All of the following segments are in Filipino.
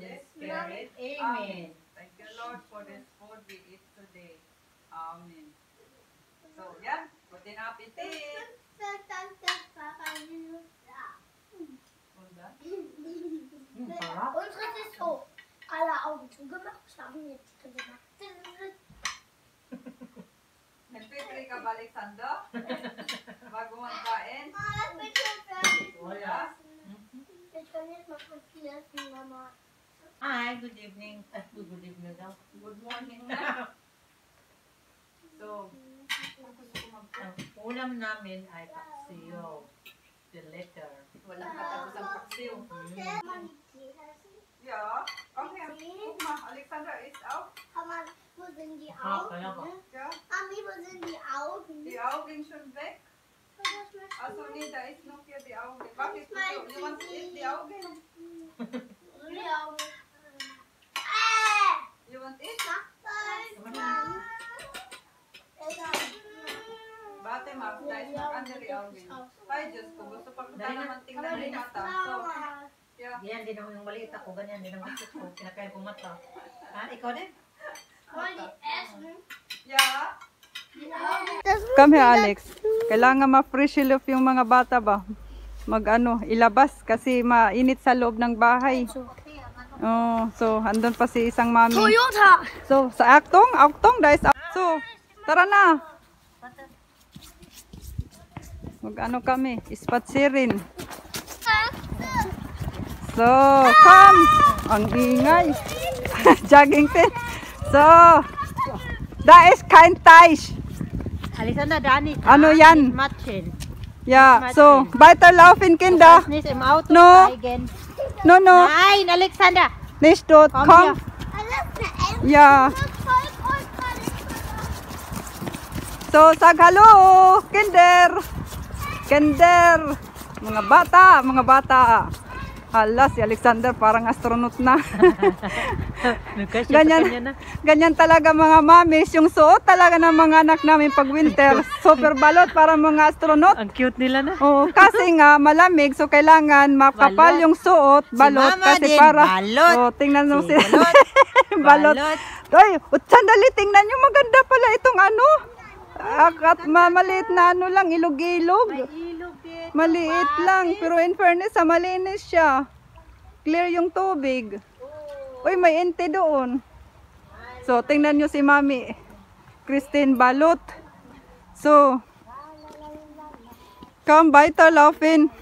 Holy Spirit. Amen. Thank you, Lord, for this food we eat today. Amen. So, yeah. Good appetit. Unsere ist so. Alle Augen zugemacht, schlafen jetzt gemacht. Nagpipili ka ba, Alexander? Bago magkain? Wala. Ich kann jetzt mal von hier essen, Mama. Hi, good evening. Good evening daw. Good morning na. So, Ang ulam namin ay paksiyo. The letter. walang katapos ang paksiw. Ja, komm her. Guck mal, Alexander ist auch. Mama, wo sind die Augen? Ja, Mami, wo sind die Augen? die Augen schon weg. Also nee, da ist noch hier die Augen. Bakit mo? You want to eat the Augen? Die Augen. You want to eat? Bate ma, da ist noch andere Augen. Ay, Diyos ko, gusto pa kita naman tingnan yung mata. So, yeah. Yan din ako yung maliit ako. Ganyan din ang gusto ko. Kinakain ko mata. Ha? Ikaw din? Wollen die essen? Yeah. Das Come here, Alex. Kailangan ma-fresh loaf yung mga bata ba? Ilabas kasi mainit sa loob ng bahay. Oh, so andun pa si isang mami. Toyota! So, sa Aktong, guys. So, tara na. Kami, ispatsirin. So, come. Ang ingay. Jogging tin. So, da ist kein Teich. Alexander, Dani. Ano yan? Matchen. Ja, so, weiterlaufen, Kinder. Nicht im Auto No. steigen. No, no, Nein, Alexander. nicht dort. Komm Komm. hier. Ja. So, sag hallo, Kinder. Kinder. Mga bata. Hala, si Alexander parang astronaut na. Ganyan talaga mga mamis. Yung suot talaga ng mga anak namin pag winter. Super balot para mga astronaut. Ang cute nila na. Oo, kasi nga malamig. So kailangan makapal yung suot. Balot. Mama Kasi din, para... balot. Oh, tingnan mo si... Balot. balot. Balot. Ay, sandali. Tingnan nyo. Maganda pala itong ano. At maliit na ano lang. Ilog-ilog. Maliit lang, pero in fairness, malinis siya. Clear yung tubig. Uy, may ente doon. So, tingnan nyo si Mami. Christine balot. So, come, weiterlaufen.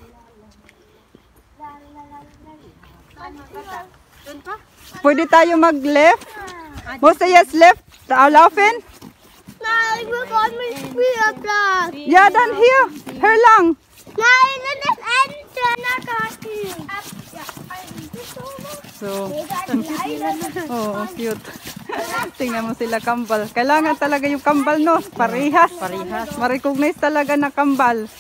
Pwede tayo mag-left? Mo say yes, left. Laufen? Nein, ich will gar nicht Spielplatz. Ja, dann hier. Hier lang. Nein, das ist Ente. Na, Kaki. So, oh, cute. Tingnan mo sila kambal. Kailangan talaga yung kambal, no? Parehas. Ma-recognize talaga na kambal.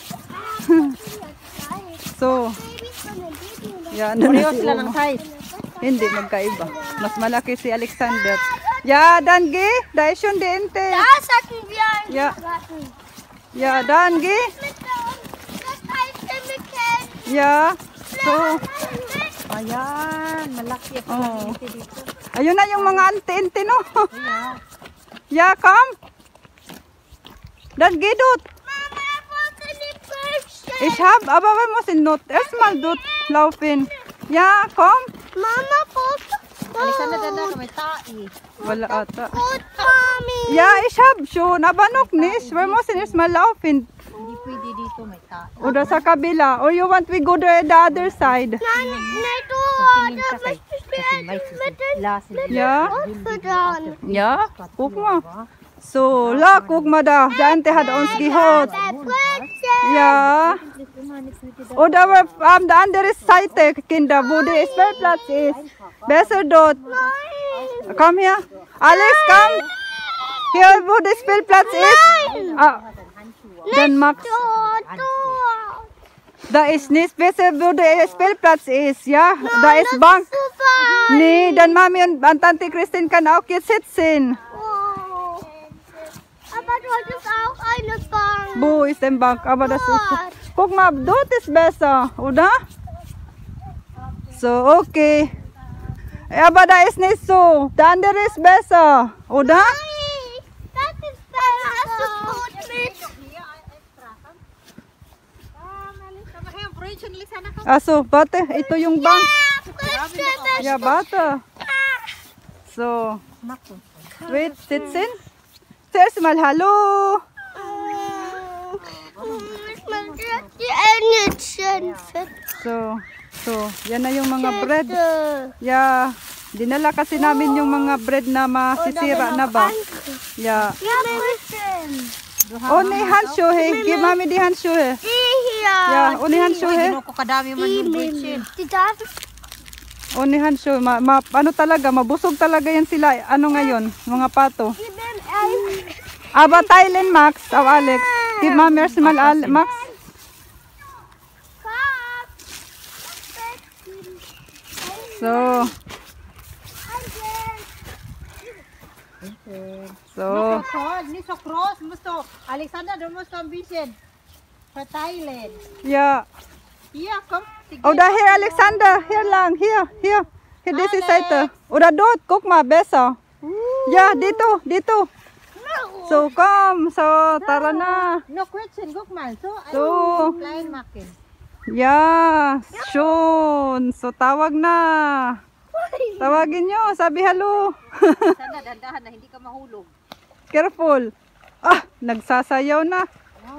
So, yan. Pareho sila ng size. Hindi, magkaiba. Mas malaki si Alexander. Ja, dann geh. Da ist schon die Ente. Da sacken wir einen Ja. Ratten. Ja, dann geh. Das heißt, wir kennen. Ja. So, Ayan, malaki ako oh. dito. Ayun na yung mga ante-ente, no? Yeah. Ja, komm. Dann geh dort. Mama, wo sind die Früchte? Ich hab, aber wir müssen not erstmal dort laufen. Ja, komm. Mama, wo Alexander, dada ka may tai. Wala ata. Gut, Mami. Ja, ich hab schon, aber noch nicht. Wir müssen erstmal laufen. Hindi pwede dito may tai. Oder sa kabila. Or you want we go to the other side? Nein, nein, du. Tingin Da ka kay möchte ich kasi may mit den lasin. Ja. Ausfüttern. Ja, guck mal. So, la, guck mal da. Der Ente hat uns gehört. Ja. Oder wir haben die andere Seite, Kinder, wo der Spielplatz ist. Besser dort. Komm her. Alex, komm. Hier, wo der Spielplatz ist. Ah, dann Max. Da ist nicht besser, wo der Spielplatz ist, ja? Da ist Bank. Nee, dann Mami und Tante Christine kann auch jetzt sitzen. Aber dort ist auch eine Bank. Wo ist denn Bank? Aber das ist... Guck mal, dort ist besser, oder? So, okay. Aber da ist nicht so. Der andere ist besser, oder? Das ist besser. Das ist gut mit. Aso, bate, ito yung bank. Ja, bate. So, wait, sitzen. Zuerst mal hallo. So, yan na yung mga bread. Yeah, dinala kasi namin yung mga bread na masisira na ba? Yeah. Only Handschuhe. Give Mami die Handschuhe. Ja, only Handschuhe. Only Handschuhe. Ano talaga, mabusog talaga yan sila. Ano ngayon, mga pato. Aber teilen, Max, auf Alex. Gib Mami erstmal Max. So. Nicht so groß, Alexander, du musst ein bisschen verteilen. Ja. Hier, komm. Oder hier, Alexander, hier lang, hier, diese Seite. Oder dort, guck mal, besser. Ja, dito. So, komm, so, tara na. No question, guck mal. So, klein machen. Ja, schon. So, tawag na. Tawagin nyo, sabi hello. Sana dandahan na hindi ka mahulog. Careful. Ah, nagsasayaw na.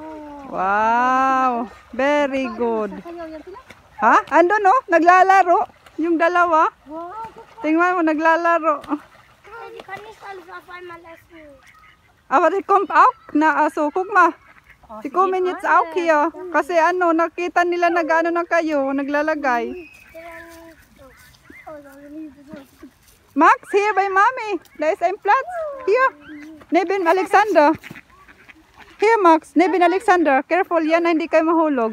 Wow, very good. Ha? Ando no? Naglalaro. Yung dalawa. Tingnan mo, naglalaro. Aber die kommt auch na, also, guck mal. Sie kommen jetzt auch hier. Kasi ano, nakita nila nag-ano na kayo, naglalagay. Max, hier bei Mami. Da ist ein Platz. Hier. Neben Alexander. Here, Max. Neben Alexander. Careful, yan na hindi kayo mahulog.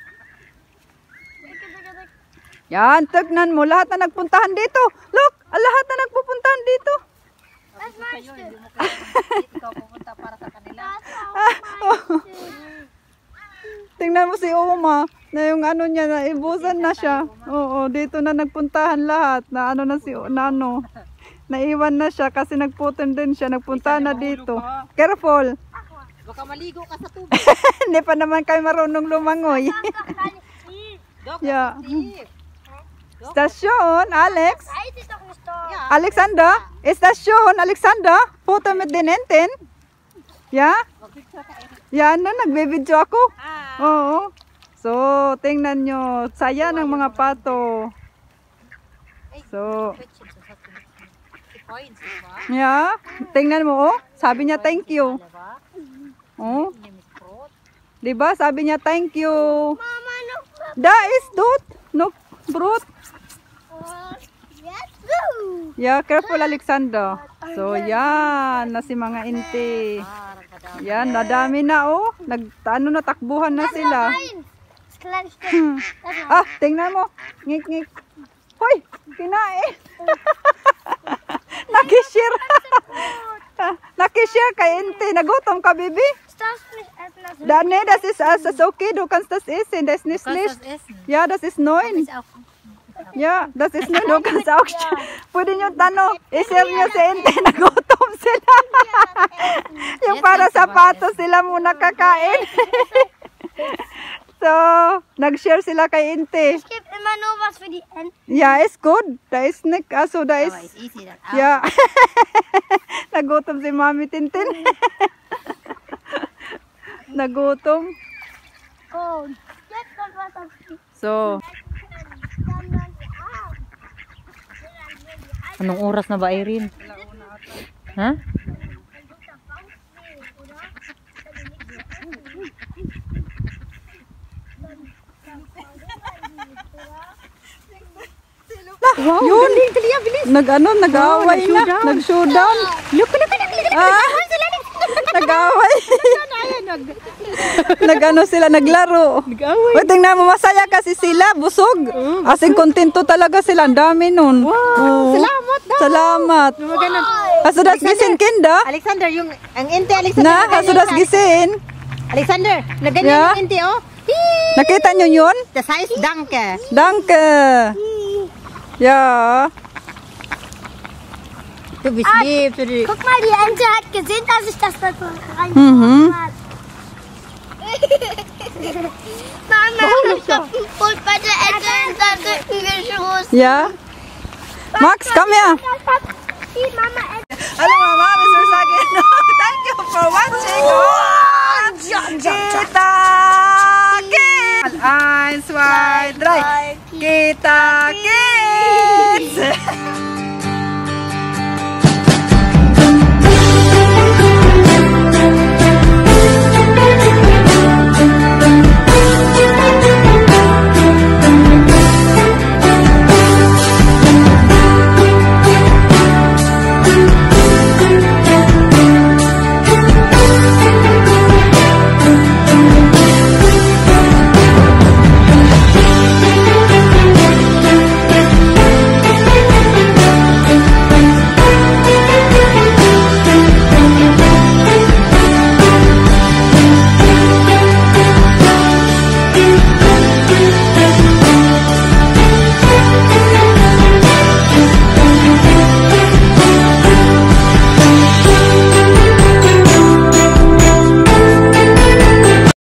Yan, tignan mo. Lahat na nagpuntahan dito. Look, lahat na nagpupuntahan dito. Ikaw pupunta para sa kanila. Tingnan mo si Uma. Na yung ano niya, naibusan na siya. Oo, dito na nagpuntahan lahat. Na ano na si Nano. Naiwan na siya kasi nagputin din siya. Nagpunta na dito. Careful. Baka maligo ka sa tubig. Hindi pa naman kayo marunong lumangoy. Yeah. Station, Alex. Alexander. Station, Alexander. Foto mit den Enten. Yeah? Yan na, nagbibidyo ako. Oo. So, tingnan nyo. Saya ng mga pato. So, yeah. Tingnan mo, oh. Sabi niya, thank you. Oh. Diba? Sabi niya, thank you. Da is dot. No, brot. Yeah, careful, Alexander. So, yan. Na si mga inti. Yan, nadami na, oh. Ano na, takbuhan na sila. Ah, tingnan mo. Ngik-ngik. Hoy, kinain. Nakishare. Nakishare kay inti. Nagutom ka, bibi? Nee, das ist okay. Du kannst das essen. Das ist nicht schlecht. Ja, das ist 9. Ja, das ist 9. Du kannst auch. Pwede nyo tanong. I-share nyo sa inti. Nagutom sila. Yung para sa pato sila muna kakain. So, nag-share sila kay Inte. Es gibt immer nur was für die Enten. Ja, ist gut. Da ist nicht, also da ist... Ja. Nagutom si Mami Tintin. Nagutom. Oh, jetzt kommt was auf die. So. Anong oras na ba, Irene? Ha? Wow, yun. Nag-ano, nag-away na. Nag-showdown. Look. Nag-away. Nag-ano sila, naglaro. Wait, tingnan mo, masaya kasi sila, busog. Asing kontento talaga sila, ang dami nun. Wow, salamat daw. Salamat. Hast du das gesehen, Kinder? Alexander, yung ang inti, Alexander. Na, hast du das gesehen? Alexander, naganyan Yeah. yung inti, oh. Nakita nyo yun? Das heißt, danke. Danke. Ja. Du bist lieb. Guck mal, die Ente hat gesehen, dass ich das da rein Mhm. Mama, ich hab ein Brot bei der Ente in den Rücken geschossen. Ja? Max, komm her. Die Mama Ente. Hello, Mama. Mr. Sagin. Thank you for watching. Kita Kin. 1, 2, 3. Kita Kin.